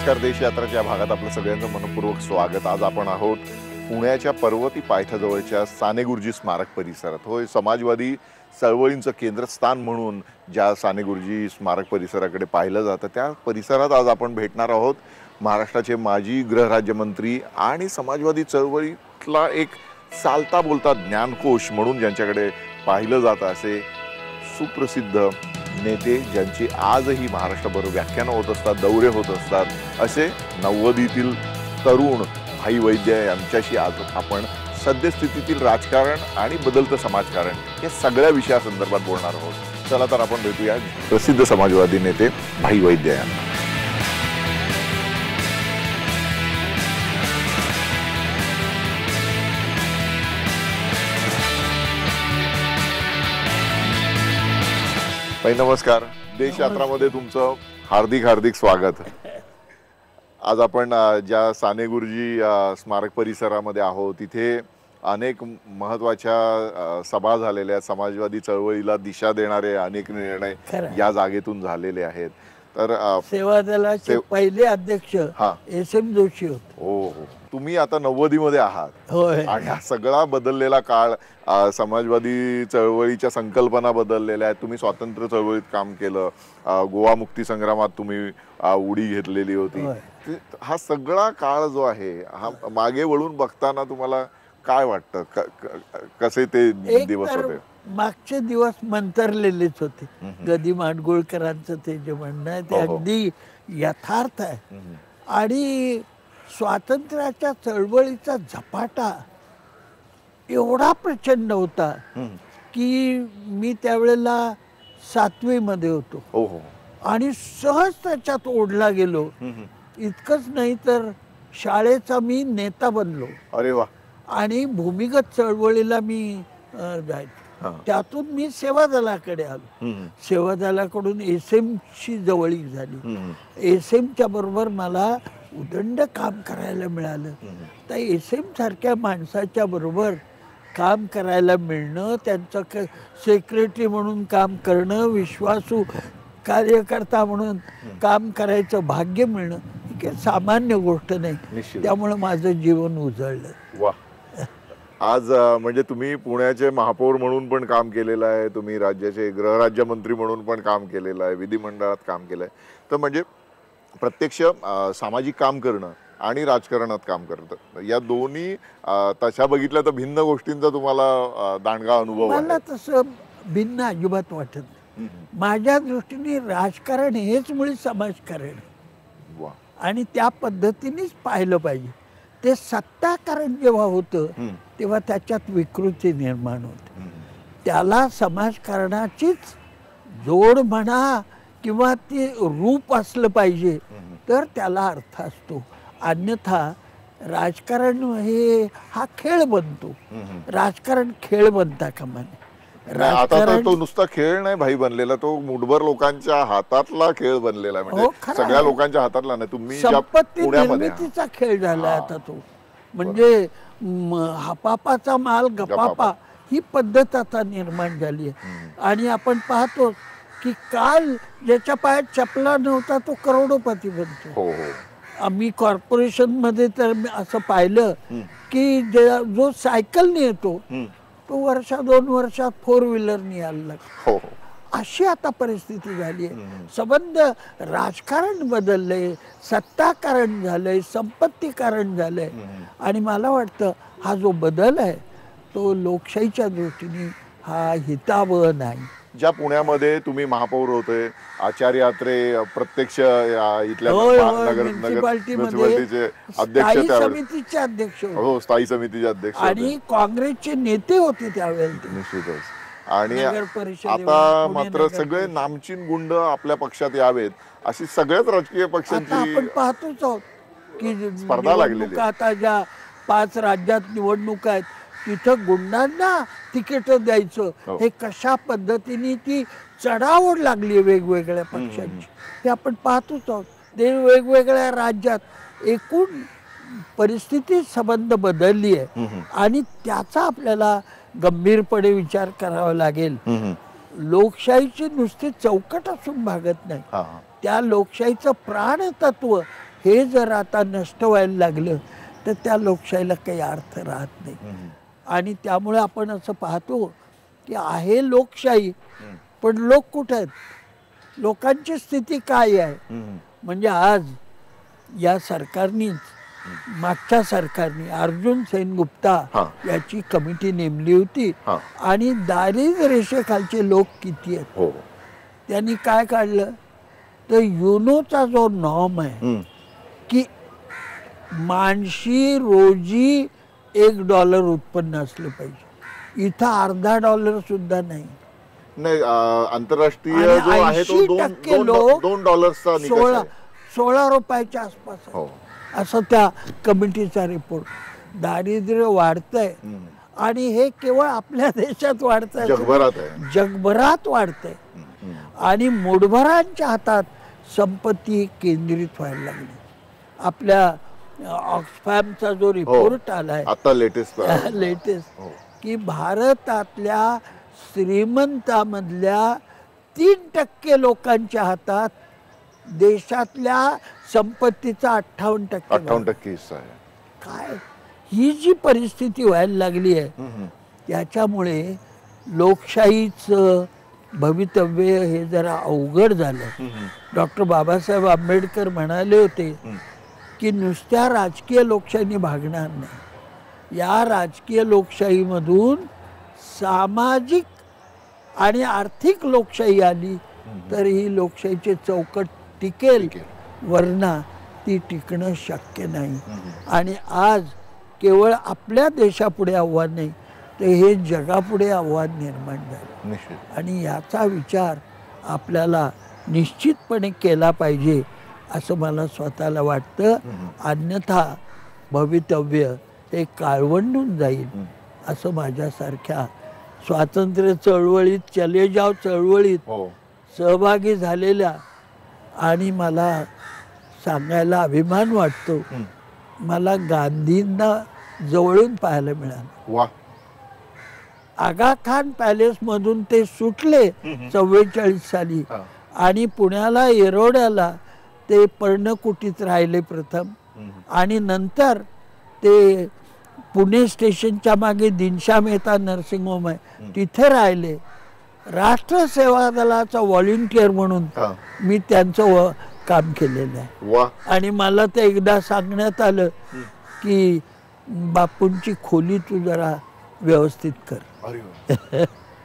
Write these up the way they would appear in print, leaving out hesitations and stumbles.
नमस्कार. देश यात्राच्या भागात आपलं सगळ्यांचं मनपूर्वक स्वागत. आज आपण आहोत पुण्याच्या पर्वती पायथ्याजवळच्या साने गुरुजी स्मारक परिसरात. होय, समाजवादी चळवळींचं केंद्रस्थान म्हणून ज्या साने गुरुजी स्मारक परिसराकडे पाहिलं जातं त्या परिसरात आज आपण भेटणार आहोत महाराष्ट्राचे माजी गृहराज्यमंत्री आणि समाजवादी चळवळीतला एक चालता बोलता ज्ञानकोश म्हणून ज्यांच्याकडे पाहिलं जातं असे सुप्रसिद्ध नेते, ज्यांची आजही महाराष्ट्रभर व्याख्यानं होत असतात, दौरे होत असतात, असे 90तील तरुण भाई वैद्य यांच्याशी आज आपण सद्यस्थितीतील राजकारण आणि बदलतं समाजकारण या सगळ्या विषयासंदर्भात बोलणार आहोत. चला तर आपण भेटूया प्रसिद्ध समाजवादी नेते भाई वैद्य यांना. नमस्कार. देश यात्रामध्ये तुमचं हार्दिक हार्दिक स्वागत. आज आपण ज्या साने गुरुजी स्मारक परिसरामध्ये आहोत तिथे अनेक महत्त्वाच्या सभा झालेल्या, समाजवादी चळवळीला दिशा देणारे अनेक निर्णय या जागेतून झालेले आहेत. तर सेवा दलाचे पहिले अध्यक्ष एस.एम. जोशी होते. हो, तुम्ही आता 90 मध्ये आहात. होय. आणि हा सगळा बदललेला काळ, समाजवादी चळवळीच्या संकल्पना बदललेल्या आहेत. तुम्ही स्वातंत्र्य चळवळीत काम केलं, गोवा मुक्ती संग्रामात तुम्ही उडी घेतलेली होती. हा सगळा काळ जो आहे हा मागे वळून बघताना तुम्हाला काय वाटतं? कसे ते दिवस होते? मागचे दिवस मंतरलेलेच होते. गदी माडगुळकरांचं ते जे म्हणणं आहे ते अगदी यथार्थ आहे. आणि स्वातंत्र्याच्या चळवळीचा झपाटा एवढा प्रचंड होता की मी त्यावेळेला 7वी मध्ये होतो आणि सहज त्याच्यात ओढला गेलो. इतकंच नाही तर शाळेचा मी नेता बनलो. अरे वा. आणि भूमिगत चळवळीला मी जायचो. त्यातून मी सेवा दलाकडे आलो. सेवा दलाकडून एस.एम.ची जवळीक झाली. एस.एम.च्या बरोबर मला उदंड काम करायला मिळालं. तर एस.एम. सारख्या माणसाच्या बरोबर काम करायला मिळणं, त्यांचं सेक्रेटरी म्हणून काम करणं, विश्वासू कार्यकर्ता म्हणून काम करायचं भाग्य मिळणं ही काही सामान्य गोष्ट नाही. त्यामुळं माझं जीवन उजळलं. वा. आज म्हणजे तुम्ही पुण्याचे महापौर म्हणून पण काम केलेलं आहे, तुम्ही राज्याचे गृहराज्यमंत्री म्हणून पण काम केलेलं आहे, विधिमंडळात काम केलं आहे. तर म्हणजे प्रत्यक्ष सामाजिक काम करणं आणि राजकारणात काम करतं या दोन्ही तशा बघितल्या तर भिन्न गोष्टींचा तुम्हाला दांडगा अनुभव आहे. मला तसं भिन्न अजिबात वाटत नाही. माझ्या दृष्टीने राजकारण हेच मुळी समाजकारण. वा. आणि त्या पद्धतीनेच पाहिलं पाहिजे. ते सत्ताकारण जेव्हा होतं तेव्हा त्याच्यात विकृती निर्माण होते. त्याला समाजकारणाचीच जोड म्हणा किंवा ते रूप असलं पाहिजे तर त्याला अर्थ असतो. अन्यथा राजकारण हा खेळ बनतो. राजकारण खेळ बनता कामा नये. आता तर तो नुसता खेळ नाही भाई बनलेला, तो मुठभर लोकांच्या हातातला खेळ बनलेला. म्हणजे सगळ्या लोकांच्या हातातला नाही. तुम्ही संपत्ती निर्मितीचा खेळ झाला आता तो. म्हणजे हापापाचा माल गपापा ही पद्धत आता निर्माण झाली आहे. आणि आपण पाहतो की काल ज्याच्या पायात चपला नव्हता तो करोडोपती बनतो. आम्ही कॉर्पोरेशन मध्ये तर असं पाहिलं की जो सायकलने येतो तो 2 वर्षात 4 व्हीलरने यायला लागतो. अशी आता परिस्थिती झाली आहे. संबंध राजकारण बदललंय, सत्ताकारण झालंय, संपत्तीकारण झालंय. आणि मला वाटतं हा जो बदल आहे तो लोकशाहीच्या दृष्टीने हा हितावह नाही. ज्या पुण्यामध्ये तुम्ही महापौर होते, आचार्य अत्रे प्रत्यक्ष इथल्या म्युनिसिपालिटीचे अध्यक्ष, समितीचे अध्यक्ष, स्थायी समितीचे अध्यक्ष आणि काँग्रेसचे नेते होते त्यावेळेला. निश्चितच. आणि आता मात्र सगळे नामचीन गुंड आपल्या पक्षात यावेत अशी सगळ्याच राजकीय पक्षांची आपण पाहतोच आहोत की स्पर्धा लागलेली. आता ज्या 5 राज्यात निवडणूक आहेत तिथं गुंडांना तिकीट द्यायचं हे कशा पद्धतीने ती चढाओढ लागली वेगवेगळ्या पक्षांची हे आपण पाहतोच आहोत. ते वेगवेगळ्या राज्यात एकूण परिस्थिती संबंध बदलली आहे आणि त्याचा आपल्याला गंभीरपणे विचार करावा लागेल. लोकशाहीची नुसती चौकट असून भागत नाही. त्या लोकशाहीचं प्राणतत्व हे जर आता नष्ट व्हायला लागलं तर त्या लोकशाहीला काही अर्थ राहत नाही. आणि त्यामुळे आपण असं पाहतो की आहे लोकशाही, पण लोक कुठे आहेत, लोकांची स्थिती काय आहे. म्हणजे आज या सरकारनीच, मागच्या सरकारने अर्जुन सेनगुप्ता याची कमिटी नेमली होती आणि दारिद्र्य रेषेखालचे लोक किती आहेत त्यांनी काय काढलं तर युनोचा जो नॉर्म आहे की माणशी रोजी $1 उत्पन्न असलं पाहिजे, इथं $अर्धा सुद्धा नाही. नाही, आंतरराष्ट्रीय जो आहे तो 2 डॉलर्सचा निकष आहे. 16 रुपयाच्या आसपास आहे. असं त्या कमिटीचा रिपोर्ट. दारिद्र्य वाढतंय आणि हे केवळ आपल्या देशात वाढतंय, जगभरात वाढतंय. आणि मोठभरांच्या हातात संपत्ती केंद्रित व्हायला लागली. आपल्या ऑक्सफॅमचा जो रिपोर्ट आलाय आता लेटेस्ट की भारतातल्या श्रीमंतामधल्या 3% लोकांच्या हातात देशातल्या संपत्तीचा 58% हिस्सा आहे. काय ही जी परिस्थिती व्हायला लागली आहे त्याच्यामुळे लोकशाहीचं भवितव्य हे जरा अवघड झालं. डॉक्टर बाबासाहेब आंबेडकर म्हणाले होते की नुसत्या राजकीय लोकशाहीने भागणार नाही, या राजकीय लोकशाहीमधून सामाजिक आणि आर्थिक लोकशाही आली तर ही लोकशाहीचे चौकट टिकेल, वरना ती टिकणं शक्य नाही. आणि आज केवळ आपल्या देशापुढे आव्हान नाही तर हे जगापुढे आव्हान निर्माण झालं. आणि याचा विचार आपल्याला निश्चितपणे केला पाहिजे असं मला स्वतःला वाटतं. अन्यथा भवितव्य हे काळवंडून जाईल असं माझ्यासारख्या स्वातंत्र्य चळवळीत, चले जाव चळवळीत सहभागी झालेल्या, आणि मला सांगायला अभिमान वाटतो, मला गांधींना जवळून पाहायला मिळालं. आगा खान पॅलेस मधून ते सुटले 44 साली आणि पुण्याला येरवड्याला ते पर्णकुटीत राहिले प्रथम, आणि नंतर ते पुणे स्टेशनच्या मागे दिनशा मेहता नर्सिंग होम आहे तिथे राहिले. राष्ट्र सेवा दलाचा व्हॉलेंटियर म्हणून मी त्यांचं काम केलेलं आहे. आणि मला ते एकदा सांगण्यात आलं की बापूंची खोली तू जरा व्यवस्थित कर.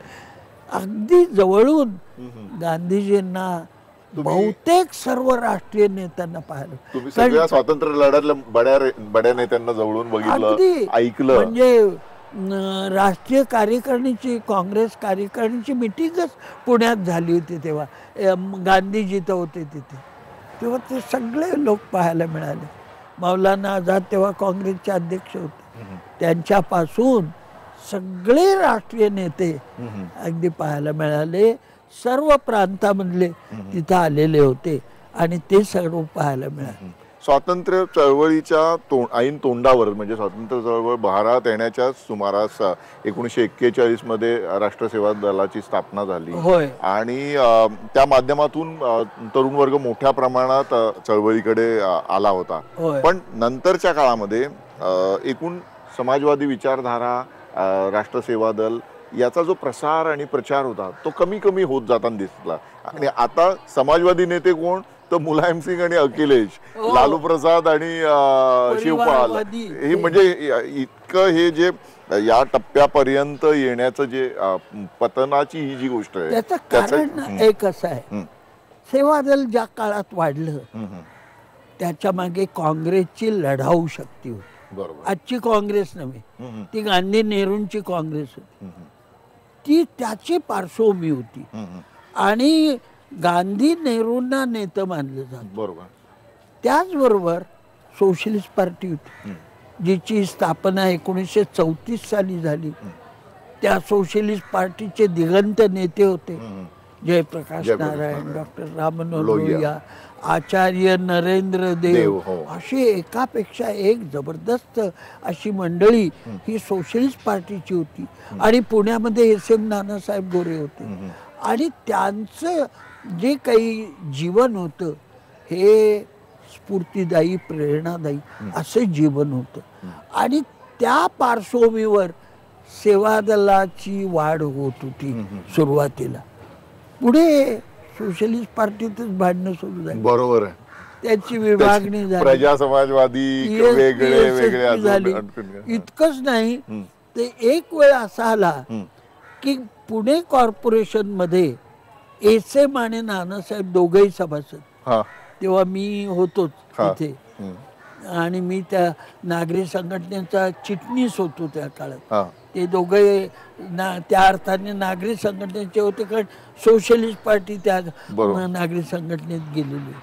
अगदी जवळून गांधीजींना बहुतेक सर्व राष्ट्रीय नेत्यांना पाहिलं. सगळ्या स्वातंत्र्य लढ्यातल्या बड्या नेत्यांना जवळून बघितलं, ऐकलं. म्हणजे राष्ट्रीय कार्यकारिणीची, काँग्रेस कार्यकारिणीची मिटिंगच पुण्यात झाली होती तेव्हा, गांधीजी तर होते तिथे. तेव्हा ते सगळे लोक पाहायला मिळाले. मौलाना आझाद तेव्हा काँग्रेसचे अध्यक्ष होते, त्यांच्यापासून सगळे राष्ट्रीय नेते अगदी पाहायला मिळाले. सर्व प्रांतामधले तिथं आलेले होते आणि ते सर्व पाहायला मिळाले. स्वातंत्र्य चळवळीच्या ऐन तोंडावर, म्हणजे स्वातंत्र्य चळवळ बहारात येण्याच्या सुमारास 1941 मध्ये राष्ट्रसेवा दलाची स्थापना झाली आणि त्या माध्यमातून तरुण वर्ग मोठ्या प्रमाणात चळवळीकडे आला होता. पण नंतरच्या काळामध्ये एकूण समाजवादी विचारधारा, राष्ट्रसेवा दल याचा जो प्रसार आणि प्रचार होता तो कमी कमी होत जाताना दिसला. आणि आता समाजवादी नेते कोण तर मुलायम सिंग आणि अखिलेश, लालू प्रसाद आणि शिवपाल, हे म्हणजे इतकं हे जे या टप्प्यापर्यंत येण्याचं जे पतनाची ही जी गोष्ट आहे त्याचं कारण एक असं आहे, सेवा दल ज्या काळात वाढलं त्याच्या मागे काँग्रेसची लढाऊ शक्ती होती. आजची काँग्रेस नव्हे, ती गांधी नेहरूंची काँग्रेस होती, ती त्याची पार्श्वभूमी होती. आणि गांधी नेहरूंना नेतं मानलं जात. त्याचबरोबर सोशलिस्ट पार्टी होती जिची स्थापना 1934 साली झाली. त्या सोशलिस्ट पार्टीचे दिगंत नेते होते जयप्रकाश नारायण, डॉक्टर राममनोहर लोहिया, आचार्य नरेंद्र देव, अशी एकापेक्षा एक जबरदस्त अशी मंडळी ही सोशलिस्ट पार्टीची होती. आणि पुण्यामध्ये SM नानासाहेब गोरे होते. आणि त्यांचं जे काही जीवन होतं हे स्फूर्तिदायी, प्रेरणादायी असे जीवन होतं. आणि त्या पार्श्वभूमीवर सेवा दलाची वाढ होत होती सुरुवातीला. पुढे सोशलिस्ट पार्टीतच भांडणं सुरू झाली. बरोबर आहे. त्याची विभागणी झाली, प्रजा समाजवादी वेगळे वेगळे झाली. इतकंच नाही, ते एक वेळ असा आला की पुणे कॉर्पोरेशन मध्ये एसएम आणि नानासाहेब दोघेही सभासद. तेव्हा मी होतोच तिथे आणि मी त्या नागरी संघटनेचा चिटणीस होतो त्या काळात. ते दोघे त्या अर्थाने नागरी संघटनेचे होते, कारण सोशलिस्ट पार्टी त्या नागरी संघटनेत गेलेली.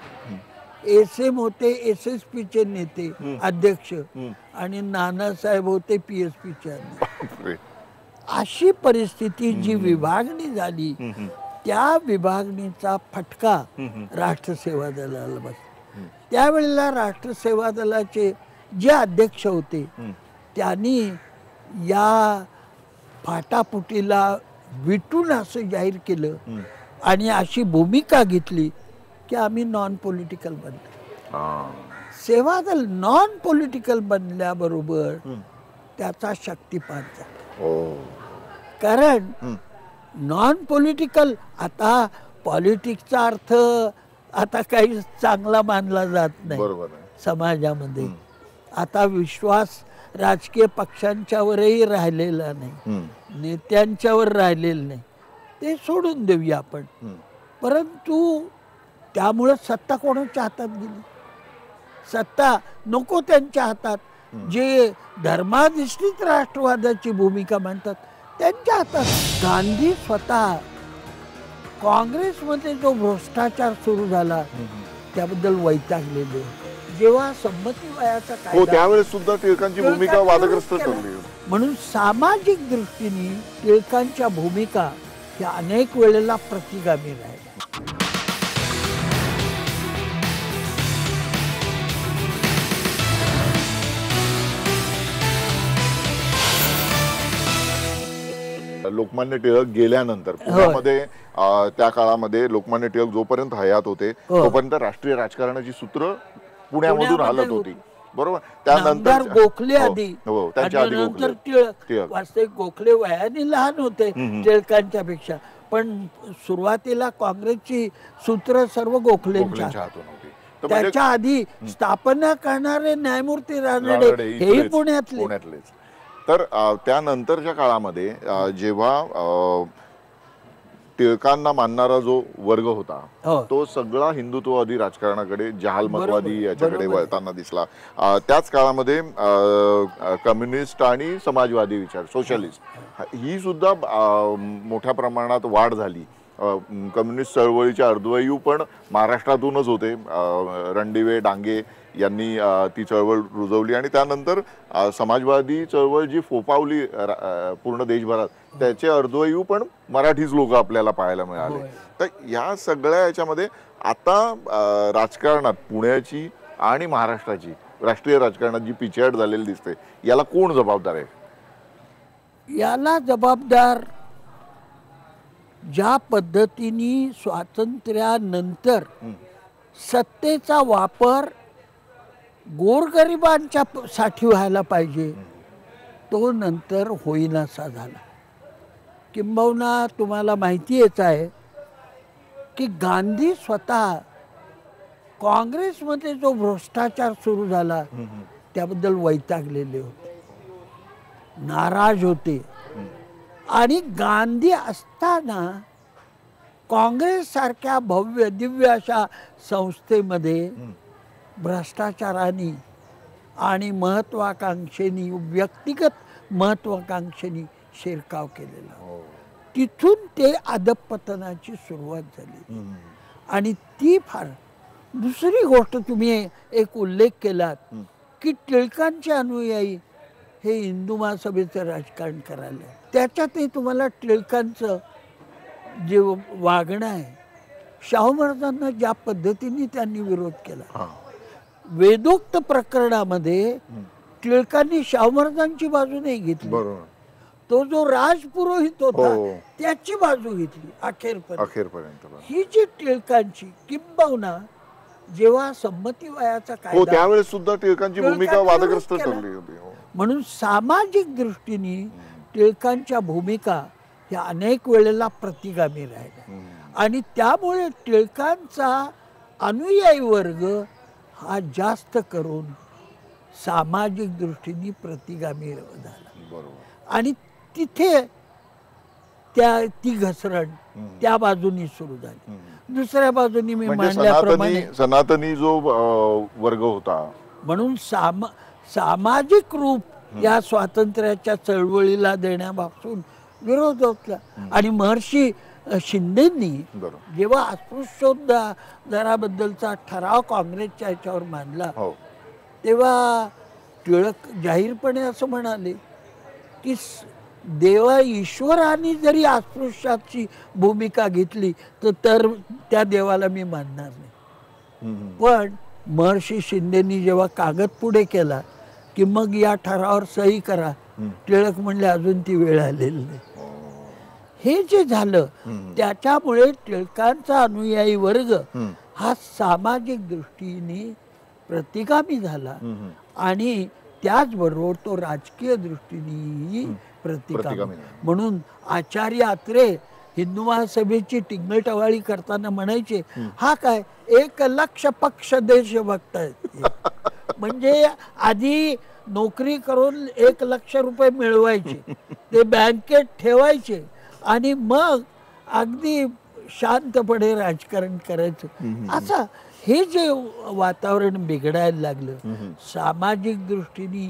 एसएम होते एसएसपीचे नेते अध्यक्ष आणि नानासाहेब होते पीएसपीचे अध्यक्ष. अशी परिस्थिती, जी विभागणी झाली, त्या विभागणीचा फटका राष्ट्रसेवा दलाला बसला. त्यावेळेला राष्ट्रसेवा दलाचे जे अध्यक्ष होते त्यांनी या फाटाफुटीला विटून असं जाहीर केलं आणि अशी भूमिका घेतली की आम्ही नॉन पॉलिटिकल बनलो. सेवा दल नॉन पॉलिटिकल बनल्याबरोबर त्याचा शक्तिपात झाला. कारण नॉन पॉलिटिकल, आता पॉलिटिक्सचा अर्थ आता काही चांगला मानला जात नाही समाजामध्ये. आता विश्वास राजकीय पक्षांच्यावरही राहिलेला नाही, नेत्यांच्यावर राहिलेलं नाही, ते सोडून देऊया आपण. परंतु त्यामुळे सत्ता कोणाच्या हातात गेली? सत्ता नको त्यांच्या हातात. जे धर्माधिष्ठित राष्ट्रवादाची भूमिका मांडतात त्यांच्या हातात. गांधी स्वतः काँग्रेसमध्ये जो भ्रष्टाचार सुरू झाला त्याबद्दल वैतागलेले. जेव्हा संमती वयाचा कायदा, त्यावेळेस सुद्धा टिळकांची भूमिका वादग्रस्त ठरली. म्हणून सामाजिक दृष्टीने टिळकांच्या भूमिका ह्या अनेक वेळेला प्रतिगामी राहिल्या. लोकमान्य टिळक गेल्यानंतर पुण्यामध्ये त्या काळामध्ये लोकमान्य टिळक जोपर्यंत हयात होते तोपर्यंत राष्ट्रीय राजकारणाची सूत्र पुण्यामधून हालत होती. बरोबर. त्यानंतर गोखले आधी, त्यांच्या आधी नंतर टिळक. वास्तविक गोखले वयाने लहान होते टिळकांच्या पेक्षा, पण सुरुवातीला काँग्रेसची सूत्र सर्व गोखलेंच्या हातून होती. त्याच्या आधी स्थापना करणारे न्यायमूर्ती रानडे हेही पुण्यातलेच. तर त्यानंतरच्या काळामध्ये जेव्हा टिळकांना मानणारा जो वर्ग होता तो सगळा हिंदुत्ववादी राजकारणाकडे, जहालमतवादी याच्याकडे वळताना दिसला. त्याच काळामध्ये कम्युनिस्ट आणि समाजवादी विचार, सोशलिस्ट, ही सुद्धा मोठ्या प्रमाणात वाढ झाली. कम्युनिस्ट चळवळीचे अर्धवायू पण महाराष्ट्रातूनच होते. रणदिवे, डांगे यांनी ती चळवळ रुजवली आणि त्यानंतर समाजवादी चळवळ जी फोफावली पूर्ण देशभरात, त्याचे अर्धवायू पण मराठीच लोक आपल्याला पाहायला मिळाले. तर या सगळ्या याच्यामध्ये आता राजकारणात पुण्याची आणि महाराष्ट्राची राष्ट्रीय राजकारणात जी पिछेहाट झालेली दिसते, याला कोण जबाबदार आहे? याला जबाबदार ज्या पद्धतीने स्वातंत्र्यानंतर सत्तेचा वापर गोरगरिबांच्या साठी व्हायला पाहिजे तो नंतर होईनासा झाला. किंबहुना तुम्हाला माहितीच आहे की गांधी स्वतः काँग्रेसमध्ये जो भ्रष्टाचार सुरू झाला त्याबद्दल वैतागलेले होते, नाराज होते. आणि गांधी असताना काँग्रेस सारख्या भव्य दिव्य अशा संस्थेमध्ये भ्रष्टाचाराने आणि महत्वाकांक्षेनी, व्यक्तिगत महत्वाकांक्षेनी शिरकाव केलेला. तिथून ते अधपतनाची सुरुवात झाली. आणि ती फार. दुसरी गोष्ट तुम्ही एक उल्लेख केलात की टिळकांचे अनुयायी हे हिंदू महासभेचं राजकारण करायला. त्याच्यातही तुम्हाला टिळकांचं जे वागणं आहे, शाहू महाराजांना ज्या पद्धतीने त्यांनी विरोध केला, वेदोक्त प्रकरणामध्ये टिळकांनी शाहू महाराजांची बाजू नाही घेतली. तो जो राजपुरोहित होता त्याची बाजू घेतली अखेरपर्यंत. ही जी टिळकांची किंबहुना जेव्हा संमती वयाचा हो कायदा त्यावेळेस सुद्धा टिळकांची भूमिका टिळकांनी वादग्रस्त विरोध केला. ठरली होती. हो. म्हणून सामाजिक दृष्टीने टिळकांच्या भूमिका ह्या अनेक वेळेला प्रतिगामी राहिल्या आणि त्यामुळे टिळकांचा अनुयायी वर्ग हा जास्त करून सामाजिक दृष्टीने प्रतिगामी झाला बरोबर. आणि तिथे ती घसरण त्या बाजूनी सुरू झाली. दुसऱ्या बाजूनी मी म्हणजे मांडल्याप्रमाणे सनातनी जो वर्ग होता म्हणून सामाजिक रूप या स्वातंत्र्याच्या चळवळीला देण्यापासून विरोध होता. आणि महर्षी शिंदेंनी बरोबर. जेव्हा अस्पृश्योद्धाराबद्दलचा ठराव काँग्रेसच्या ह्याच्यावर मांडला हो तेव्हा टिळक जाहीरपणे असं म्हणाले की देवा ईश्वराने जरी अस्पृश्याची भूमिका घेतली तर त्या देवाला मी मानणार नाही. पण महर्षी शिंदेनी जेव्हा कागद पुढे केला की मग या ठरावावर सही करा, टिळक म्हणले अजून ती वेळ आलेली नाही. हे जे झालं त्याच्यामुळे टिळकांचा अनुयायी वर्ग हा सामाजिक दृष्टीने प्रतिगामी झाला आणि त्याचबरोबर तो राजकीय दृष्टीनेही प्रतिगामी. म्हणून आचार्य अत्रे हिंदू महासभेची टिंगलटवाळी करताना म्हणायचे हा काय 1,00,000 पक्ष देशभक्त आहेत. म्हणजे आधी नोकरी करून 1,00,000 रुपये मिळवायचे, ते बँकेत ठेवायचे आणि मग अगदी शांतपणे राजकारण करायचं. असं हे जे वातावरण बिघडायला लागलं सामाजिक दृष्टीने,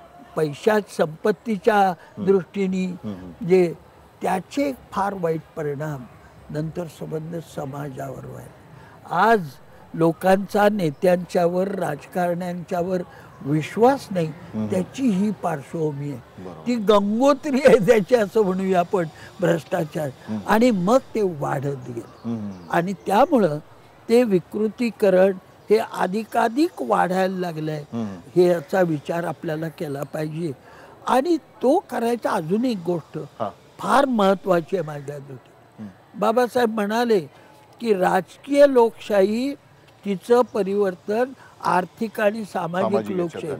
पैशात संपत्तीच्या दृष्टीने, जे त्याचे फार वाईट परिणाम नंतर संबंध समाजावर व्हायला. आज लोकांचा नेत्यांच्यावर, राजकारण्यांच्यावर विश्वास नाही, त्याची ही पार्श्वभूमी आहे. ती गंगोत्री आहे त्याची असं म्हणूया आपण, भ्रष्टाचार. आणि मग ते वाढत गेलं आणि त्यामुळं ते विकृतीकरण हे अधिकाधिक वाढायला लागलंय. हे याचा विचार आपल्याला केला पाहिजे. आणि तो करायचा अजून एक गोष्ट फार महत्वाची आहे माझ्या दृष्टीने. बाबासाहेब म्हणाले की राजकीय लोकशाही तिचं परिवर्तन आर्थिक आणि सामाजिक लोकशाही.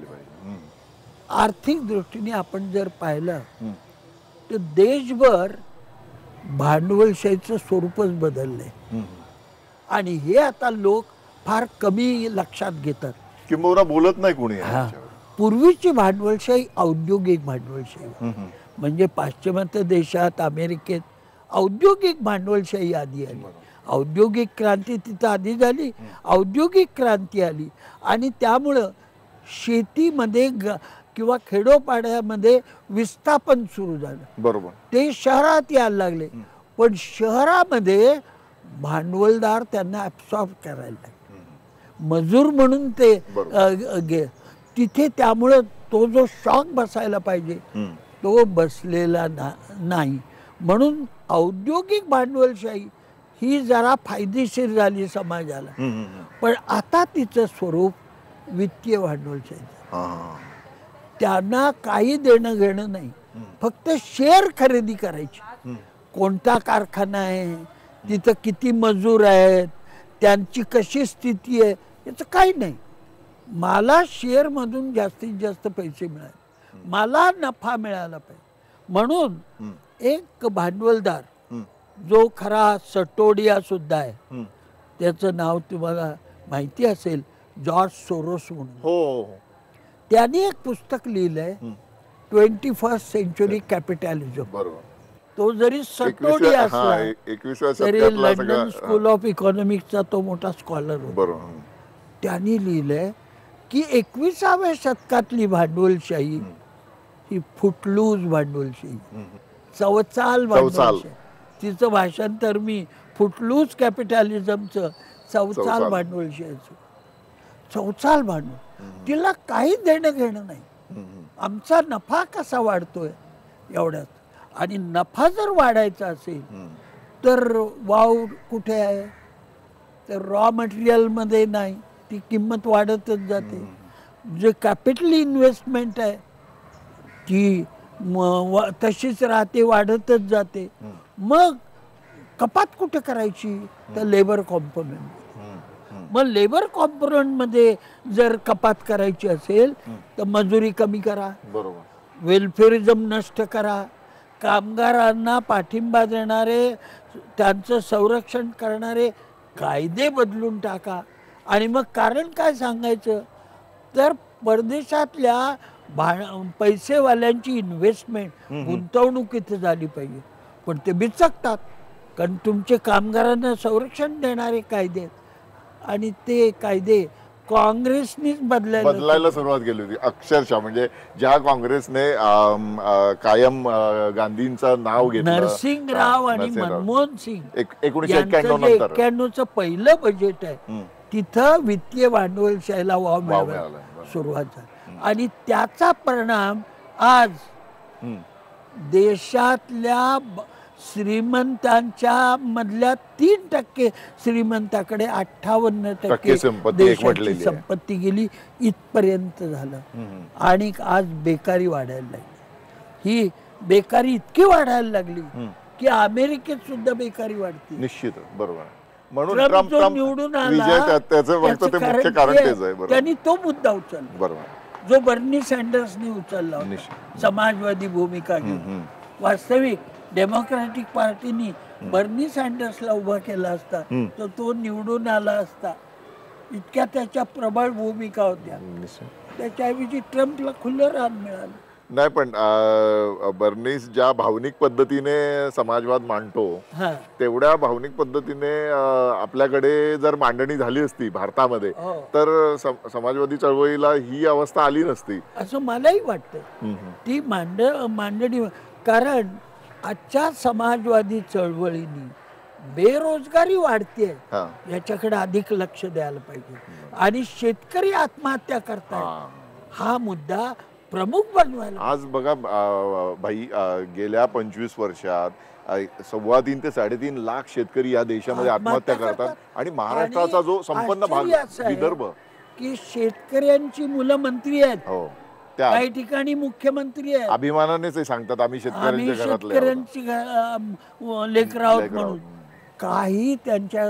आर्थिक दृष्टीने आपण जर पाहिलं तर देशभर भांडवलशाहीचं स्वरूपच बदललंय आणि हे आता लोक फार कमी लक्षात घेतात किंबहुना बोलत नाही कोणी. पूर्वीची भांडवलशाही औद्योगिक भांडवलशाही, म्हणजे पाश्चिमात्य देशात, अमेरिकेत औद्योगिक भांडवलशाही आधी आली. औद्योगिक क्रांती तिथं आधी झाली, औद्योगिक क्रांती आली आणि त्यामुळं शेतीमध्ये किंवा खेडोपाड्यामध्ये विस्थापन सुरू झालं. बरोबर. ते शहरात यायला लागले, पण शहरामध्ये भांडवलदार त्यांना ॲब्सॉर्ब करायला लागले, मजूर म्हणून ते तिथे. त्यामुळं तो जो शॉक बसायला पाहिजे तो बसलेला नाही. म्हणून औद्योगिक भांडवलशाही ही जरा फायदेशीर झाली समाजाला, पण आता तिचं स्वरूप वित्तीय भांडवलशाही. त्यांना काही देणं घेणं नाही, फक्त शेअर खरेदी करायची. कोणता कारखाना आहे, तिथं किती मजूर आहेत, त्यांची कशी स्थिती आहे, याचं काही नाही. मला शेअरमधून जास्तीत जास्त पैसे मिळाले, मला नफा मिळाला पाहिजे. म्हणून एक भांडवलदार जो खरा सटोडिया सुद्धा आहे, त्याचं नाव तुम्हाला माहिती असेल, जॉर्ज सोरोस म्हणून. हो. त्याने एक पुस्तक लिहिलंय 21st सेंचुरी कॅपिटॅलिझम. बरोबर. तो जरी सटोडिया असला तरी लंडन स्कूल ऑफ इकॉनॉमिक्सचा तो मोठा स्कॉलर होता. बरोबर. त्यांनी लिहिलंय की 21व्या शतकातली भांडवलशाही ही फुटलूज भांडवलशाही, चवचाल भांडवलशाही. तिचं भाषांतर मी फुटलूज कॅपिटॅलिझमचं चवचाल भांडवलशाहीचं. चवचाल भांडवल, तिला काही देणं घेणं नाही. आमचा नफा कसा वाढतोय एवढ्यात, आणि नफा जर वाढायचा असेल तर वाव कुठे आहे, तर रॉ मटेरियलमध्ये नाही, ती किंमत वाढतच जाते. जे कॅपिटल इन्व्हेस्टमेंट आहे ती तशीच राहते, वाढतच जाते. मग कपात कुठे करायची, तर लेबर कॉम्पोनंट. मग लेबर कॉम्पोनंट मध्ये जर कपात करायची असेल तर मजुरी कमी करा, बरोबर, वेलफेअरिझम नष्ट करा, कामगारांना पाठिंबा देणारे, त्यांचं संरक्षण करणारे कायदे बदलून टाका. आणि मग कारण काय सांगायचं तर परदेशातल्या पैसेवाल्यांची इन्व्हेस्टमेंट, गुंतवणूक इथे झाली पाहिजे. पण ते बिचकतात कारण तुमचे कामगारांना संरक्षण देणारे कायदे आणि ते कायदे काँग्रेसनीच बदलायला सुरुवात केली होती अक्षरशः. म्हणजे ज्या काँग्रेसने कायम गांधींचं नाव घेतलं, नरसिंगराव आणि मनमोहन सिंग 1991 पहिलं बजेट आहे, तिथं वित्तीय भांडवलशाहीला वाव मिळाला सुरुवात झाली. आणि त्याचा परिणाम आज देशातल्या श्रीमंतांच्या मधल्या 3% श्रीमंताकडे 58% देशाची संपत्ती गेली, इथपर्यंत झालं. आणि आज बेकारी वाढायला लागली. ही बेकारी इतकी वाढायला लागली की अमेरिकेत सुद्धा बेकारी वाढते. निश्चित, बरोबर. म्हणून ट्रम्प जो निवडून आला त्यांनी तो मुद्दा उचलला, बरोबर, जो बर्नी सँडर्सने उचलला होता, समाजवादी भूमिका घेऊन. वास्तविक डेमोक्रॅटिक पार्टीनी बर्नी सँडर्सला उभा केला असता तर तो निवडून आला असता. इतक्या त्याच्या प्रबळ भूमिका होत्या. त्याच्याऐवजी ट्रम्पला खुलं रान मिळालं. नाही, पण बर्नीस ज्या भावनिक पद्धतीने समाजवाद मांडतो तेवढ्या भावनिक पद्धतीने आपल्याकडे जर मांडणी झाली असती भारतामध्ये तर समाजवादी चळवळीला ही अवस्था आली नसती असं मलाही वाटतं. ती मांडणी, कारण आजच्या समाजवादी चळवळीनी बेरोजगारी वाढते, याच्याकडे अधिक लक्ष द्यायला पाहिजे. आणि शेतकरी आत्महत्या करतात, हा मुद्दा प्रमुख बनवायला. आज बघा भाई, गेल्या 25 वर्षात 3.25 ते 3.5 लाख शेतकरी या देशामध्ये आत्महत्या करतात. आणि महाराष्ट्राचा जो संपन्न भाग विदर्भ, की शेतकऱ्यांची मुलं मंत्री आहेत, काही ठिकाणी मुख्यमंत्री आहेत, अभिमानानेच सांगतात आम्ही शेतकऱ्यांच्या शेतकऱ्यांची लेकरं आहोत म्हणून. काही त्यांच्या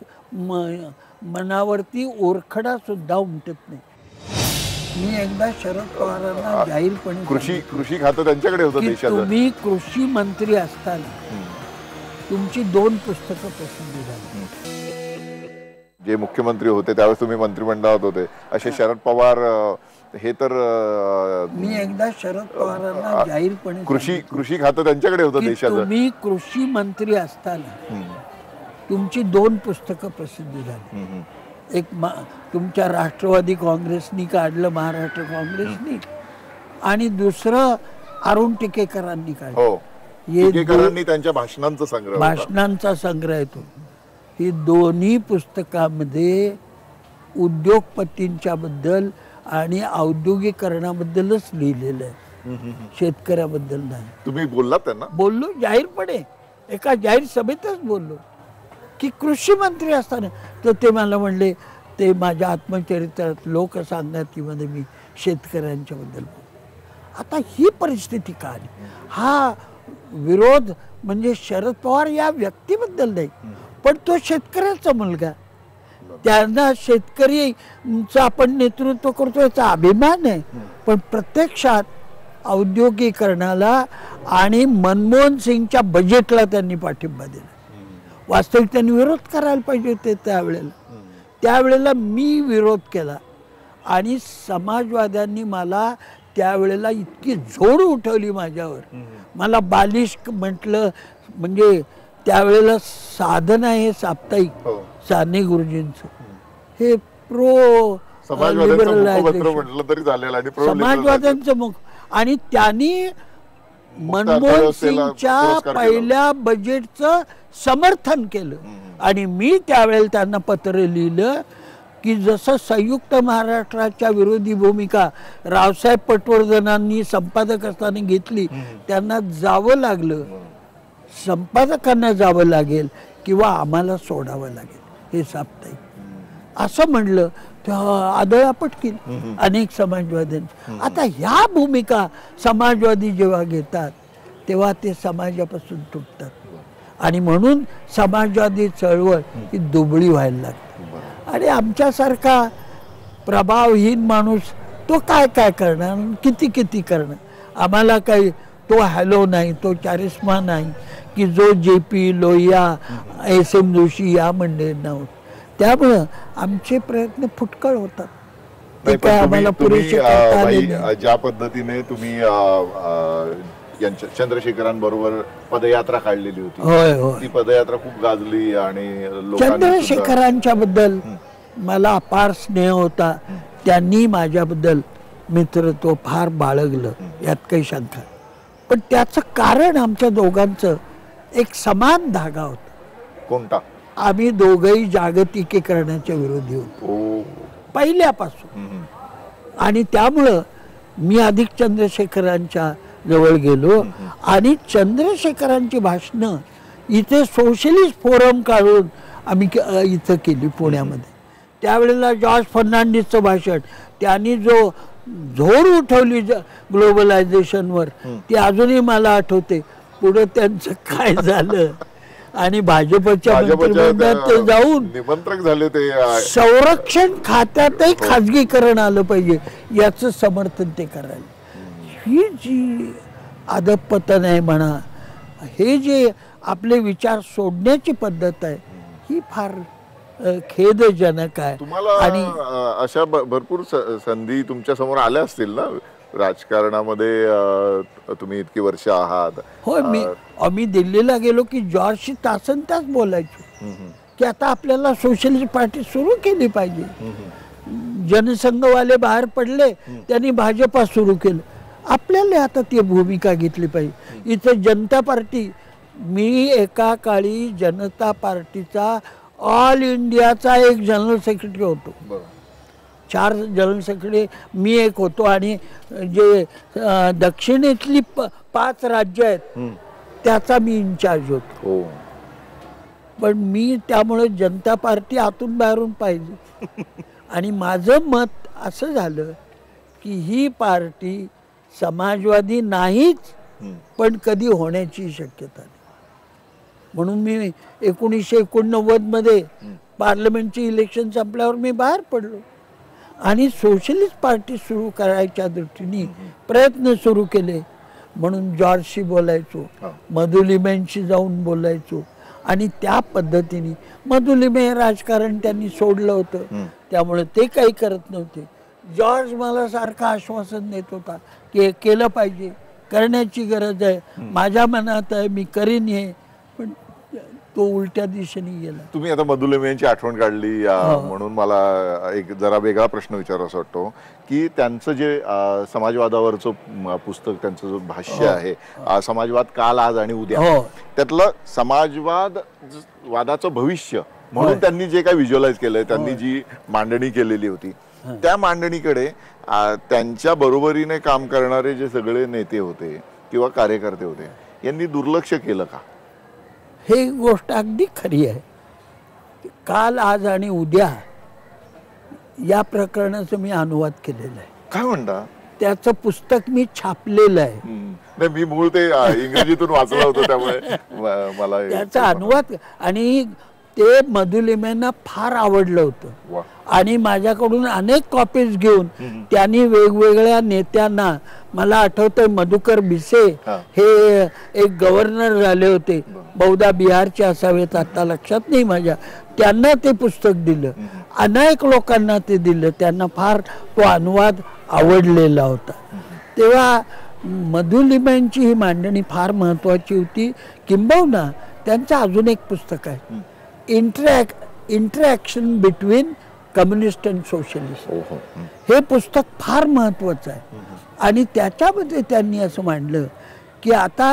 मनावरती ओरखडा सुद्धा उमटत नाही. मी एकदा शरद पवारांना जाहीरपणे कृषी खातं त्यांच्याकडे होतं देशात. तुम्ही कृषी मंत्री असताना तुमची 2 पुस्तकं प्रसिद्ध झाली. जे मुख्यमंत्री होते त्यावेळेस तुम्ही मंत्रिमंडळात होते, असे शरद पवार हे तर. मी एकदा शरद पवारांना जाहीरपणे कृषी खातं त्यांच्याकडे होतं देशात. तुम्ही कृषी मंत्री असताना तुमची 2 पुस्तकं प्रसिद्ध झाली. एक तुमच्या राष्ट्रवादी काँग्रेसनी काढलं, महाराष्ट्र काँग्रेसनी, आणि दुसरं अरुण टिकेकरांनी काढलं. टिकेकरांनी त्यांच्या भाषणांचा संग्रह येतो. ही दोन्ही पुस्तकामध्ये उद्योगपतींच्या बद्दल आणि औद्योगिकरणाबद्दलच लिहिलेलं आहे, शेतकऱ्याबद्दल नाही. तुम्ही बोललात त्यांना? बोललो जाहीरपणे, एका जाहीर सभेतच बोललो की कृषी मंत्री असताना. तर ते मला म्हणले, ते माझ्या आत्मचरित्रात लोकसंगतीमध्ये मी शेतकऱ्यांच्या बद्दल बोललो. आता ही परिस्थिती का आली? हा विरोध म्हणजे शरद पवार या व्यक्तीबद्दल नाही, पण तो शेतकऱ्याचा मुलगा, त्यांना शेतकरीचं आपण नेतृत्व करतो याचा अभिमान आहे. पण प्रत्यक्षात औद्योगिकरणाला आणि मनमोहन सिंगच्या बजेटला त्यांनी पाठिंबा दिला. वास्तविक त्यांनी विरोध करायला पाहिजे होते त्यावेळेला मी विरोध केला. आणि समाजवाद्यांनी मला त्यावेळेला इतकी झोड उठवली माझ्यावर, मला बालिश म्हटलं. म्हणजे त्यावेळेला साधन आहे साप्ताहिक साने गुरुजींचं, हे प्रो समाजवाद्यांचं मुख. आणि त्यांनी मनमोहन सिंगच्या पहिल्या बजेटचं समर्थन केलं. आणि मी त्यावेळेला त्यांना पत्र लिहिलं की जसं संयुक्त महाराष्ट्राच्या विरोधी भूमिका रावसाहेब पटवर्धनांनी संपादक असताना घेतली, त्यांना जावं लागलं, संपादकांना जावं लागेल किंवा आम्हाला सोडावं लागेल हे साप्ताहिक, असं म्हणलं. आदळा पटकील अनेक समाजवाद्यांची. आता ह्या भूमिका समाजवादी जेव्हा घेतात तेव्हा ते समाजापासून तुटतात. आणि म्हणून समाजवादी चळवळ ही दुबळी व्हायला लागते. आणि आमच्यासारखा प्रभावहीन माणूस तो काय काय करणार, किती किती करणार. आम्हाला काही तो हॅलो नाही, तो चारिस्मा नाही की जो JP लोहिया SM जोशी या मंडळींना होत. त्यामुळं आमचे प्रयत्न फुटकळ होतात. ते नाही, पण काय तुम्ही- आम्हाला पुरेसे तुम्ही, करता आले भाई, नाही. ज्या पद्धतीने तुम्ही यांच्या चंद्रशेखरांबरोबर पदयात्रा काढलेली होती, होय होय. ती पदयात्रा खूप गाजली आणि लोकांनी सुद्धा- चंद्रशेखरांच्या बद्दल मला अपार स्नेह होता. त्यांनी माझ्याबद्दल मित्रत्व फार बाळगलं, यात काही शंका नाही. पण त्याचं कारण आमच्या दोघांचं एक समान धागा होता. कोणता? आम्ही दोघंही जागतिकीकरणाच्या विरोधी होतो ओ, पहिल्यापासून. आणि त्यामुळं मी अधिक चंद्रशेखरांच्या जवळ गेलो आणि चंद्रशेखरांची भाषणं इथे सोशलिस्ट फोरम काढून आम्ही इथं केली पुण्यामध्ये. त्यावेळेला जॉर्ज फर्नांडिसचं भाषण, त्यांनी जो झोड उठवली ग्लोबलायझेशनवर, ती अजूनही मला आठवते. पुढं त्यांचं काय झालं आणि भाजपच्या मंत्रिमंडळात ते जाऊन निमंत्रक झाले ते. संरक्षण खात्यातही खाजगीकरण आलं पाहिजे याचं समर्थन ते करायला. ही जी अधपतन आहे म्हणा, हे जे आपले विचार सोडण्याची पद्धत आहे, ही फार खेदजनक आहे. तुम्हाला आणि अशा भरपूर संधी तुमच्या समोर आल्या असतील ना राजकारणामध्ये, तुम्ही इतकी वर्ष आहात. होय, आम्ही दिल्लीला गेलो की जॉर्जशी तासन तास बोलायचो की आता आपल्याला सोशलिस्ट पार्टी सुरू केली पाहिजे. जनसंघवाले बाहेर पडले, त्यांनी भाजपा सुरू केलं. आपल्याला आता ती भूमिका घेतली पाहिजे. इथं जनता पार्टी, मी एका काळी जनता पार्टीचा ऑल इंडियाचा एक जनरल सेक्रेटरी होतो. 4 जनरल सेक्रेटरी मी एक होतो आणि जे दक्षिणेतली 5 राज्य आहेत त्याचा मी इन्चार्ज होतो. पण मी त्यामुळे जनता पार्टी आतून बाहेरून पाहिजे. आणि माझं मत असं झालं की ही पार्टी समाजवादी नाहीच, पण कधी होण्याची शक्यता नाही. म्हणून मी 1989 मध्ये पार्लमेंटची इलेक्शन संपल्यावर मी बाहेर पडलो आणि सोशलिस्ट पार्टी सुरू करायच्या दृष्टीने प्रयत्न सुरू केले. म्हणून जॉर्जशी बोलायचो, मधुलिमेंशी जाऊन बोलायचो आणि त्या पद्धतीने मधुलिमे राजकारण त्यांनी सोडलं होतं, त्यामुळे ते काही करत नव्हते. जॉर्ज मला सारखं आश्वासन देत होता की हे केलं पाहिजे, करण्याची गरज आहे, माझ्या मनात आहे, मी करीन हे. पण तो उलट्या दिशेने गेला. तुम्ही आता मधुलिमे यांची आठवण काढली म्हणून मला एक जरा वेगळा प्रश्न विचारायचा वाटतो की त्यांचं जे समाजवादावरचं पुस्तक, त्यांचं जो भाष्य आहे, समाजवाद काल, आज आणि उद्या, त्यातलं समाजवादाचं भविष्य म्हणून त्यांनी जे काही व्हिज्युअलाइज केलंय, त्यांनी जी मांडणी केलेली होती, त्या मांडणीकडे त्यांच्या बरोबरीने काम करणारे जे सगळे नेते होते किंवा कार्यकर्ते होते, यांनी दुर्लक्ष केलं का? हे गोष्ट अगदी खरी आहे. काल, आज आणि उद्या या प्रकरणाचा मी अनुवाद केलेला आहे. काय म्हणता? त्याचं पुस्तक मी छापलेलं आहे. नाही, मी मूळ ते इंग्रजीतून वाचलं होतं, त्यामुळे मला त्याचा अनुवाद, आणि ते मधुलिमेंना फार आवडलं होतं आणि माझ्याकडून अनेक कॉपीज घेऊन त्यांनी वेगवेगळ्या नेत्यांना, मला आठवतंय मधुकर भिसे हे एक गव्हर्नर झाले होते, बहुधा बिहारचे असावेत, आता लक्षात नाही माझ्या, त्यांना ते पुस्तक दिलं. अनेक लोकांना ते दिलं. त्यांना फार तो अनुवाद आवडलेला होता. तेव्हा मधुलिमेंची ही मांडणी फार महत्वाची होती. किंबहुना त्यांचं अजून एक पुस्तक आहे, interaction between communist and socialist. हे पुस्तक फार महत्वाचं आहे. आणि त्याच्यामध्ये त्यांनी असं मांडलं की आता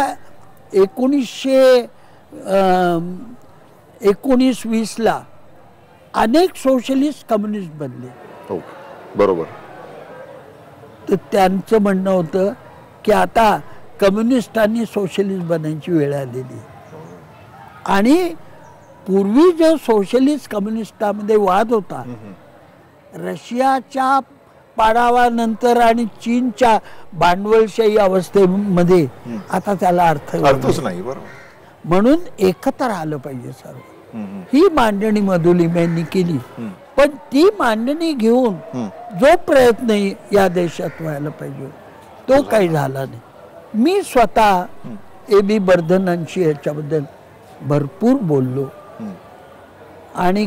1919-20 अनेक सोशलिस्ट कम्युनिस्ट बनले. बरोबर. तर त्यांचं म्हणणं होतं की आता कम्युनिस्टांनी सोशलिस्ट बनायची वेळ आलेली. आणि पूर्वी जो सोशलिस्ट कम्युनिस्टामध्ये वाद होता, रशियाच्या पाडावानंतर आणि चीनच्या भांडवलशाही अवस्थेमध्ये आता त्याला अर्थच नाही. बरोबर. म्हणून एकत्र आलं पाहिजे सर्व. ही मांडणी मधुलिमेंनी केली. पण ती मांडणी घेऊन जो प्रयत्न या देशात व्हायला पाहिजे तो काही झाला नाही. मी स्वतः AB बर्धनांशी याच्याबद्दल भरपूर बोललो आणि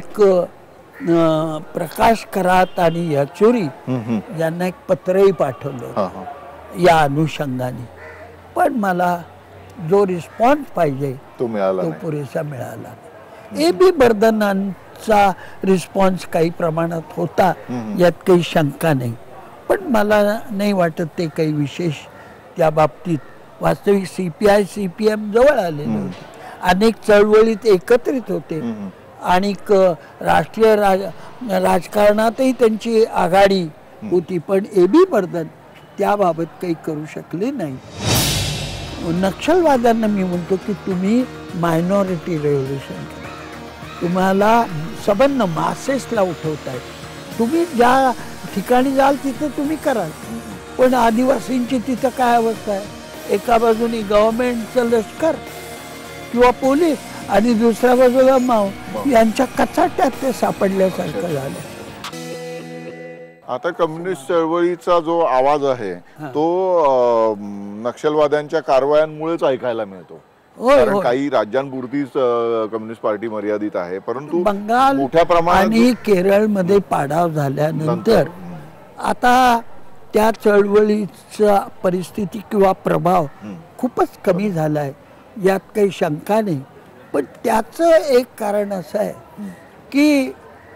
प्रकाश करात आणि येचुरी यांना एक पत्रही पाठवलं या अनुषंगाने. पण मला जो रिस्पॉन्स पाहिजे तो पुरेसा मिळाला नाही. AB बर्धनांचा रिस्पॉन्स काही प्रमाणात होता, यात काही शंका नाही. पण मला नाही वाटत ते काही विशेष त्या बाबतीत. वास्तविक CPI CPM जवळ आलेले होते, अनेक चळवळीत एकत्रित होते आणि राष्ट्रीय राजकारणातही त्यांची आघाडी होती. पण AB बर्धन त्याबाबत काही करू शकले नाही. नक्षलवाद्यांना मी म्हणतो की तुम्ही मायनॉरिटी रेव्होल्युशन करा, तुम्हाला सबंध मासेसला उठवताय. तुम्ही ज्या ठिकाणी जाल तिथे तुम्ही कराल, पण आदिवासींची तिथं काय अवस्था आहे? एका बाजूने गव्हर्नमेंटचं लष्कर किंवा पोलीस आणि दुसऱ्या बाजूला माव, यांच्या कचाट्यात ते सापडल्यासारखं झालं. आता कम्युनिस्ट चळवळीचा जो आवाज आहे तो नक्षलवाद्यांच्या कारवायांमुळेच ऐकायला मिळतो. कारण काही राज्यांपुरतीच कम्युनिस्ट पार्टी मर्यादित आहे, परंतु बंगाल मोठ्या प्रमाणात आणि केरळमध्ये पाडाव झाल्यानंतर आता त्या चळवळीचा परिस्थिती किंवा प्रभाव खूपच कमी झालाय, यात काही शंका नाही. पण त्याचं एक कारण असं आहे की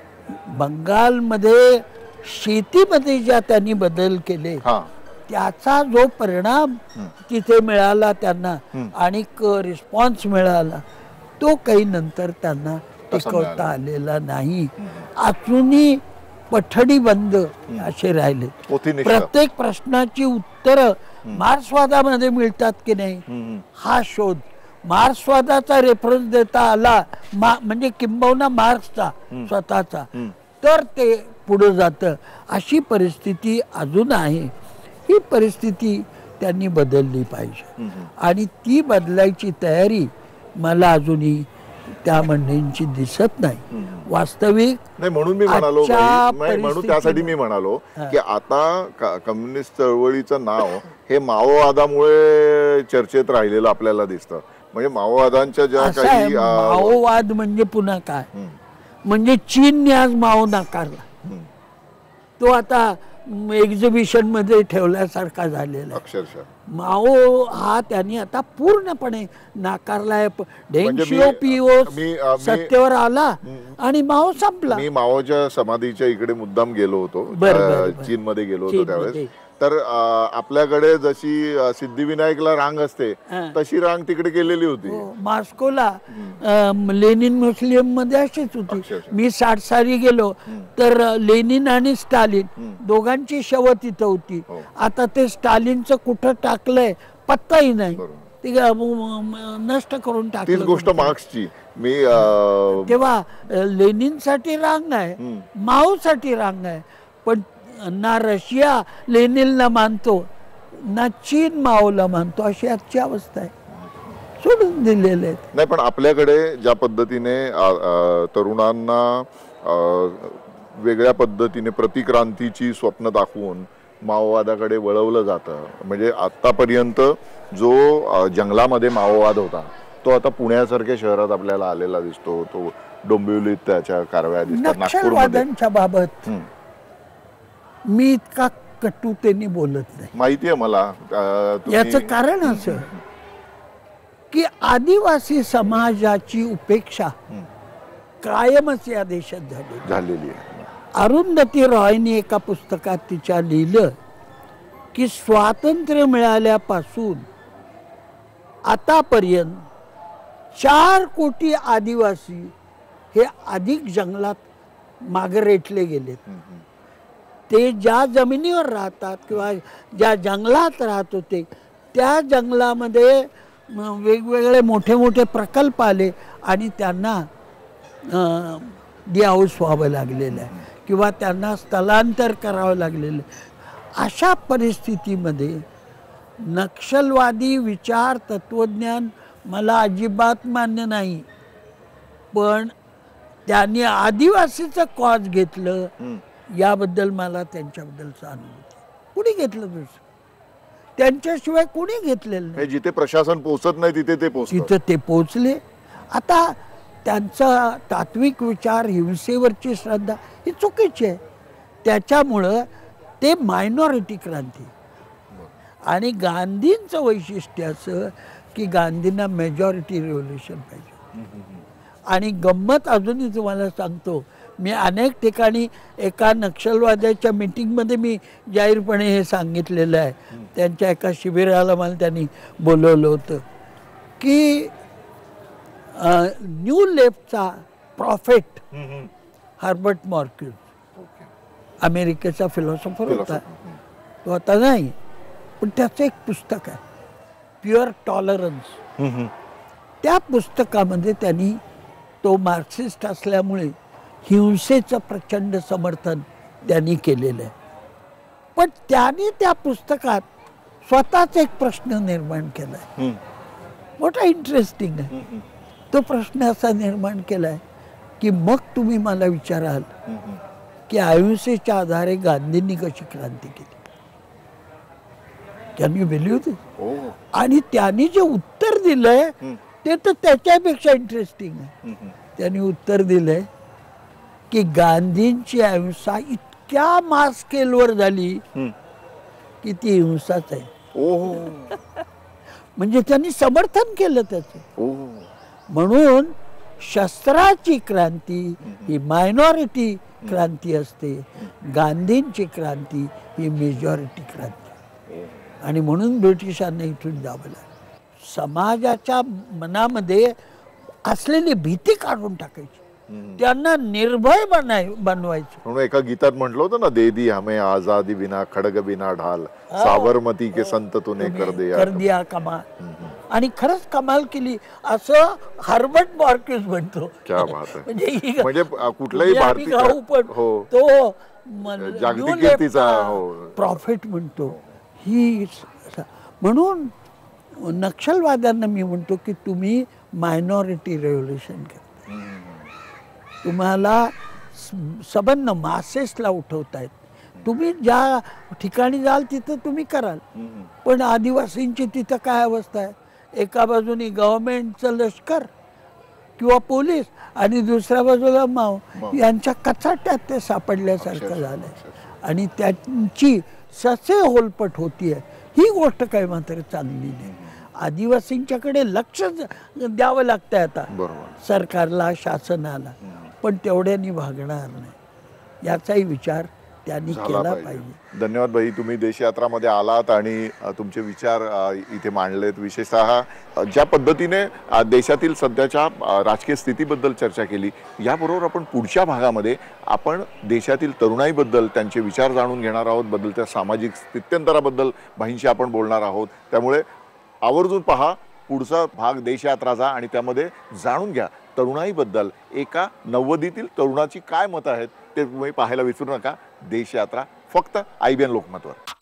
बंगालमध्ये शेतीमध्ये ज्या त्यांनी बदल केले त्याचा जो परिणाम तिथे मिळाला त्यांना आणि रिस्पॉन्स मिळाला तो काही नंतर त्यांना टिकवता आलेला नाही. अजूनही पठडी बंद असे राहिले. प्रत्येक प्रश्नाची उत्तरं मार्क्सवादामध्ये मिळतात की नाही हा शोध, मार्क्सवादाचा रेफरन्स देता आला म्हणजे किंबहुना मार्क्सचा स्वतःचा, तर ते पुढे जातं. अशी परिस्थिती अजून आहे. ही परिस्थिती त्यांनी बदलली पाहिजे आणि ती बदलायची तयारी मला अजूनही त्या मंडळींची दिसत नाही. वास्तविक नाही, म्हणून मी म्हणालो म्हणून त्यासाठी मी म्हणालो की आता कम्युनिस्ट चळवळीचं नाव हे माओवादामुळे चर्चेत राहिलेलं आपल्याला दिसतं. म्हणजे माओवादांच्या ज्या काही माओवाद म्हणजे पुन्हा काय, म्हणजे चीनने आज माओ नाकारला, तो आता एक्झिबिशन मध्ये ठेवल्यासारखा झालेला अक्षरशः. माओ हा त्यांनी आता पूर्णपणे नाकारलाय. डेंग शिओपिओ सत्तेवर आला आणि माओ संपला. मी माओच्या समाधीच्या इकडे मुद्दाम गेलो होतो, चीन मध्ये गेलो होतो त्यावेळेस. तर आपल्याकडे जशी सिद्धिविनायकला रांग असते तशी रांग तिकडे केलेली होती. मॉस्कोला लेनिन म्युझियम मध्ये अशीच होती. मी 60 साली गेलो तर लेनिन आणि स्टालिन दोघांची शव तिथं होती. आता ते स्टालिनचं कुठं टाकलंय पत्ताही नाही, ते नष्ट करून टाकलं. तीच गोष्ट मार्क्सची. मी तेव्हा लेनिन साठी रांग आहे, माओ साठी रांग आहे. पण ना रशिया लेनिनला मानतो ना चीन माओला मानतो, अशी आजची अवस्था आहे. सोडून दिलेले आहेत. नाही, पण आपल्याकडे ज्या पद्धतीने तरुणांना वेगळ्या पद्धतीने प्रतिक्रांतीची स्वप्न दाखवून माओवादाकडे वळवलं जातं. म्हणजे आतापर्यंत जो जंगलामध्ये माओवाद होता तो आता पुण्यासारख्या शहरात आपल्याला आलेला दिसतो. तो डोंबिवलीत त्याच्या कारवाया दिसतात. नक्षलवाद्यांच्या बाबत मी इतका कटुतेने बोलत नाही. माहिती आहे मला. याचं कारण असं की आदिवासी समाजाची उपेक्षा कायमच या देशात झालेली आहे. अरुंधती रॉयने एका पुस्तकात तिच्या लिहिलं की स्वातंत्र्य मिळाल्यापासून आतापर्यंत 4 कोटी आदिवासी हे अधिक जंगलात मागे रेटले गेलेत. ते ज्या जमिनीवर राहतात किंवा ज्या जंगलात राहत होते त्या जंगलामध्ये वेगवेगळे मोठे मोठे प्रकल्प आले आणि त्यांना डिहाऊस व्हावं लागलेलं आहे किंवा त्यांना स्थलांतर करावं लागलेलं आहे. अशा परिस्थितीमध्ये नक्षलवादी विचार तत्वज्ञान मला अजिबात मान्य नाही. पण त्यांनी आदिवासीचं कॉज घेतलं याबद्दल मला त्यांच्याबद्दल सहानुभूती. कुणी घेतलं दुसरं? त्यांच्याशिवाय कुणी घेतलेलं नाही. जिथे प्रशासन पोहोचत नाही तिथे ते पोहोचतात. तिथं ते पोचले. आता त्यांचा तात्विक विचार, हिंसेवरची श्रद्धा ही चुकीची आहे. त्याच्यामुळं ते मायनॉरिटी क्रांती. आणि गांधींचं वैशिष्ट्य असं की गांधींना मेजॉरिटी रिव्होल्युशन पाहिजे. आणि गंमत अजूनही तुम्हाला सांगतो, मी अनेक ठिकाणी एका नक्षलवाद्याच्या मीटिंगमध्ये मी जाहीरपणे हे सांगितलेलं आहे. त्यांच्या एका शिबिराला मला त्यांनी बोलवलं होतं की न्यू लेफ्टचा प्रॉफेट हार्बर्ट मार्क्यूस, अमेरिकेचा फिलॉसॉफर होता. तो आता नाही, पण त्याचं एक पुस्तक आहे प्युअर टॉलरन्स. त्या पुस्तकामध्ये त्यांनी, तो मार्क्सिस्ट असल्यामुळे हिंसेचं प्रचंड समर्थन त्यांनी केलेलं आहे. पण त्याने त्या पुस्तकात स्वतःच एक प्रश्न निर्माण केला आहे, मोठा इंटरेस्टिंग आहे. तो प्रश्न असा निर्माण केला आहे की मग तुम्ही मला विचाराल की अहिंसेच्या आधारे गांधींनी कशी क्रांती केली. Can you believe this? आणि त्यांनी जे उत्तर दिलंय ते तर त्याच्यापेक्षा इंटरेस्टिंग आहे. त्यांनी उत्तर दिलंय की गांधींची अहिंसा इतक्या मास स्केलवर झाली की ती हिंसाच आहे. म्हणजे त्यांनी समर्थन केलं त्याचं. म्हणून शस्त्राची क्रांती ही मायनॉरिटी क्रांती असते, गांधींची क्रांती ही मेजॉरिटी क्रांती. आणि म्हणून ब्रिटिशांना इथून जावं लागलं. समाजाच्या मनामध्ये असलेली भीती काढून टाकायची, त्यांना निर्भय बनवायचं. म्हणून एका गीतात म्हटलं होतं ना, दे दी हमें आजादी बिना खडग बिना ढाल, साबरमती के संत तूने कर दिया कमाल. आणि खरंच कमाल केली असं हार्बर्ट मार्क्यूस म्हणतो. क्या बात आहे. म्हणजे कुठलाही भारतीय तो जागतिक कीर्तीचा प्रॉफिट म्हणतो. ही म्हणून नक्षलवाद्यांना मी म्हणतो की तुम्ही मायनॉरिटी रेव्होल्युशन करा. तुम्हाला सबंध मासेसला उठवतायत. तुम्ही ज्या ठिकाणी जाल तिथं तुम्ही कराल, पण आदिवासींची तिथं काय अवस्था आहे? एका बाजूनी गव्हर्नमेंटचं लष्कर किंवा पोलीस आणि दुसऱ्या बाजूला माव, यांच्या कचाट्यात ते सापडल्यासारखं झालंय. आणि त्यांची ससे होलपट होतीये. ही गोष्ट काही मात्र चांगली नाही. आदिवासींच्याकडे लक्ष द्यावं लागतंय आता सरकारला, शासनाला, पण तेवढ्यानी भागणार नाही. याचाही विचार त्यांनी केला पाहिजे. धन्यवाद भाई, तुम्ही देशयात्रामध्ये आलात आणि तुमचे विचार इथे मांडलेत. विशेषतः ज्या पद्धतीने देशातील सध्याच्या राजकीय स्थितीबद्दल चर्चा केली, याबरोबर आपण पुढच्या भागामध्ये आपण देशातील तरुणाईबद्दल त्यांचे विचार जाणून घेणार आहोत. बदलत्या सामाजिक स्थित्यंतराबद्दल भाईंशी आपण बोलणार आहोत. त्यामुळे आवर्जून पहा पुढचा भाग देशयात्राचा आणि त्यामध्ये जाणून घ्या तरुणाईबद्दल एका 90तील तरुणाची काय मतं आहेत ते तुम्ही पाहायला विसरू नका. देशयात्रा फक्त IBN लोकमतवर.